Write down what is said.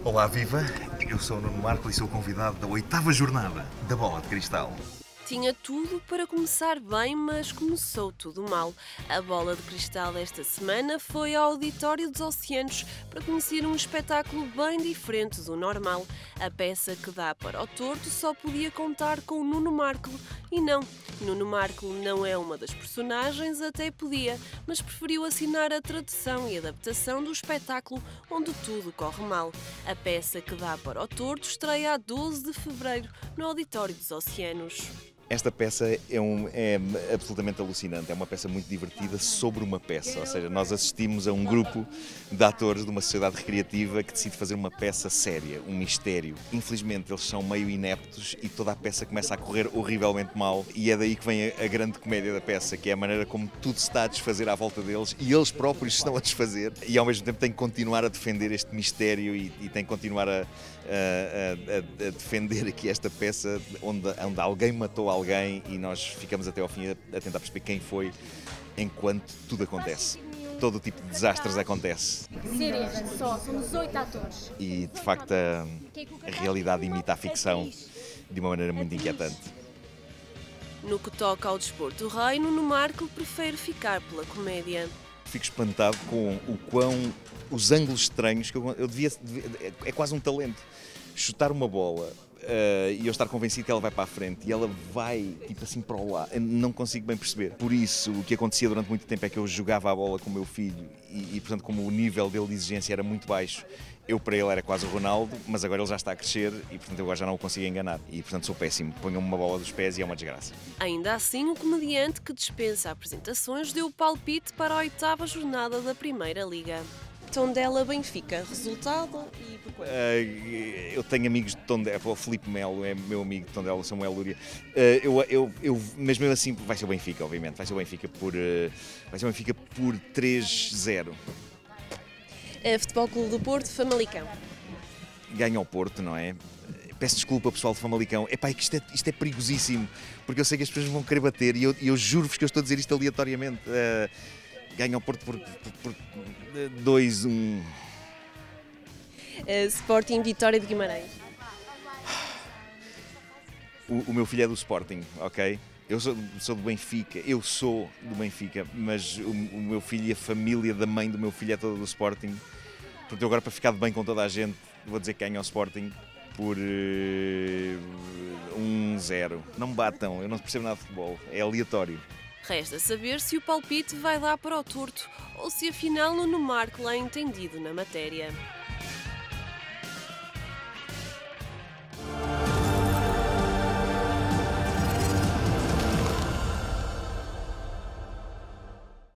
Olá, viva! Eu sou o Nuno Marco e sou convidado da 8ª jornada da Bola de Cristal. Tinha tudo para começar bem, mas começou tudo mal. A Bola de Cristal desta semana foi ao Auditório dos Oceanos para conhecer um espetáculo bem diferente do normal. A peça que dá para o torto só podia contar com o Nuno Marco. E não, Nuno Marco não é uma das personagens, até podia, mas preferiu assinar a tradução e adaptação do espetáculo onde tudo corre mal. A peça que dá para o torto estreia a 12 de fevereiro no Auditório dos Oceanos. Esta peça é absolutamente alucinante, é uma peça muito divertida sobre uma peça, ou seja, nós assistimos a um grupo de atores de uma sociedade recreativa que decide fazer uma peça séria, um mistério. Infelizmente eles são meio ineptos e toda a peça começa a correr horrivelmente mal e é daí que vem a grande comédia da peça, que é a maneira como tudo se está a desfazer à volta deles e eles próprios estão a desfazer e ao mesmo tempo têm que continuar a defender este mistério e têm que continuar a defender aqui esta peça onde alguém matou alguém e nós ficamos até ao fim a tentar perceber quem foi enquanto tudo acontece. Todo o tipo de desastres acontece. Séria, só, são 18 atores. E de facto a realidade imita a ficção de uma maneira muito inquietante. No que toca ao desporto rei, Nuno Marco prefere ficar pela comédia. Fico espantado com os ângulos estranhos que eu devia. É quase um talento. Chutar uma bola e eu estar convencido que ela vai para a frente e ela vai tipo assim para o lado. Eu não consigo bem perceber. Por isso, o que acontecia durante muito tempo é que eu jogava a bola com o meu filho e portanto, como o nível dele de exigência era muito baixo, eu para ele era quase o Ronaldo, mas agora ele já está a crescer e portanto eu agora já não o consigo enganar. E portanto sou péssimo. Ponham-me uma bola dos pés e é uma desgraça. Ainda assim, o comediante que dispensa apresentações deu o palpite para a 8ª jornada da Primeira Liga. Tondela-Benfica, resultado e por quanto? Eu tenho amigos de Tondela, o Filipe Melo é meu amigo de Tondela, o Samuel Lúria. Mas mesmo assim vai ser o Benfica, obviamente. Vai ser o Benfica por 3-0. Futebol Clube do Porto, Famalicão. Ganha o Porto, não é? Peço desculpa, pessoal de Famalicão. Epá, é que isto é perigosíssimo, porque eu sei que as pessoas vão querer bater e eu juro-vos que eu estou a dizer isto aleatoriamente. Ganha o Porto por 2-1. Sporting, Vitória de Guimarães. O meu filho é do Sporting, ok? Eu sou do Benfica, mas o meu filho e a família da mãe do meu filho é toda do Sporting. Portanto, eu agora para ficar de bem com toda a gente, vou dizer que ganha o Sporting por 1-0. Não me batam, eu não percebo nada de futebol, é aleatório. Resta saber se o palpite vai dar para o torto ou se afinal Nuno Marco é entendido na matéria.